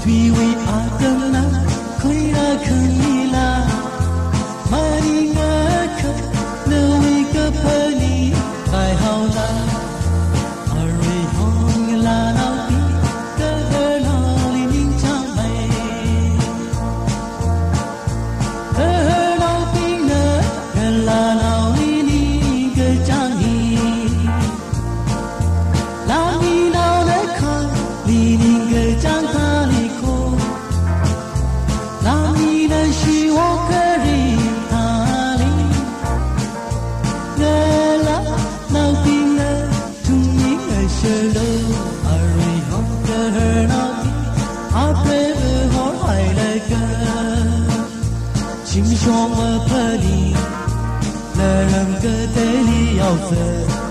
Thủy vi a tâm na khơi ra khơi la mari nga khơi nơi vi cơ phơi ni bài hào la ari hong la lao ti cơ lao li ning chang mai cơ lao ti na cơ la lao li ning cơ chang hi la mi lao na khơi li ning cơ chang tha li ko la mi na shi wa cơ ri tha li na la lao ti na tung ni a shelo ari hong cơ lao ti a pre ho hai la cơ chim chong ma phơi đi là làm cơ thể li ao giờ